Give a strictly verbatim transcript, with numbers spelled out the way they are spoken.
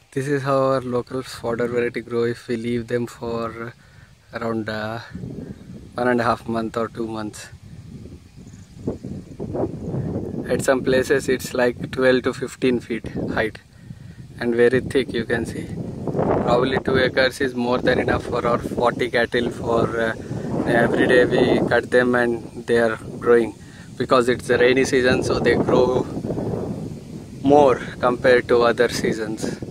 This is how our local fodder variety grow if we leave them for around uh, one and a half month or two months. At some places it's like twelve to fifteen feet height and very thick, you can see. Probably two acres is more than enough for our forty cattle. For uh, every day we cut them and they are growing, because it's the rainy season, so they grow more compared to other seasons.